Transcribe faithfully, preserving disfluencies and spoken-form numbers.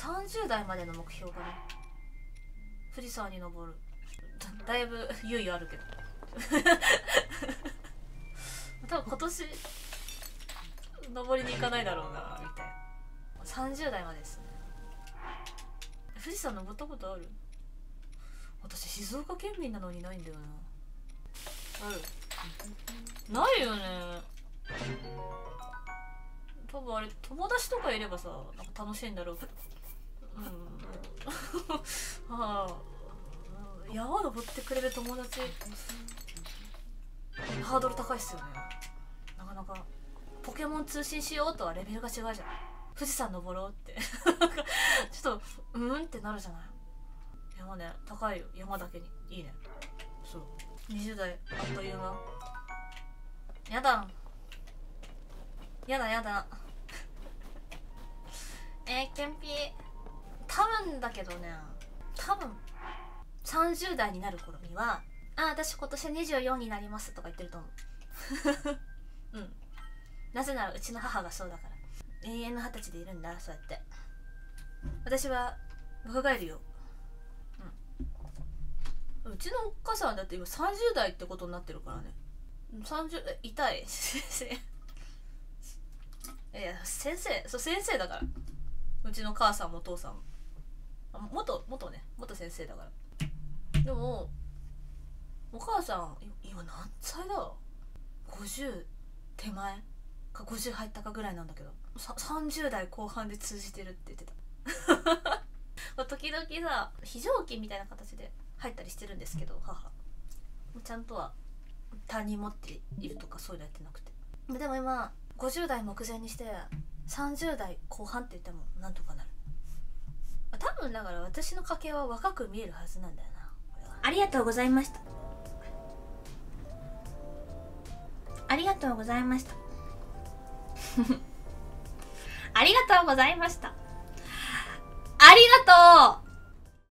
さんじゅう代までの目標かな。富士山に登る。 だ, だいぶ猶予あるけど多分今年登りに行かないだろうなみたいな。さんじゅう代までですね。富士山登ったことある？私静岡県民なのにないんだよな。ある？ないよね。多分あれ友達とかいればさ、なんか楽しいんだろうけど。うんはあ、山登ってくれる友達ハードル高いっすよね。なかなかポケモン通信しようとはレベルが違うじゃん。富士山登ろうってちょっとうんってなるじゃない。山ね、高いよ。山だけにいいね。そうにじゅう代あっという間。やだやだやだえー、けんぴ多分だけどね、多分さんじゅう代になる頃には、あ、私今年にじゅうよんになりますとか言ってると思ううん、なぜならうちの母がそうだから。永遠の二十歳でいるんだ、そうやって。私は若返るよ。うん、うちのお母さんはだって今さんじゅう代ってことになってるからね。さんじゅうえ痛い先生いや先生、そう先生だから。うちの母さんもお父さんも元元ね元先生だから。でもお母さん今何歳だ、ごじゅう手前かごじゅう入ったかぐらいなんだけど、さんじゅう代後半で通じてるって言ってた時々さ非常勤みたいな形で入ったりしてるんですけど、母ちゃんとは担任持っているとかそういうのやってなくて。でも今ごじゅう代目前にしてさんじゅう代後半って言ってもなんとかなる。多分だから私の家系は若く見えるはずなんだよな。これはありがとうございました。ありがとうございましたありがとうございました。ありがとう